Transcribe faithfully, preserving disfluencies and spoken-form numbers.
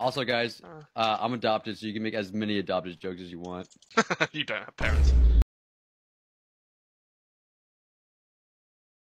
Also, guys, uh, I'm adopted, so you can make as many adopted jokes as you want. You don't have parents.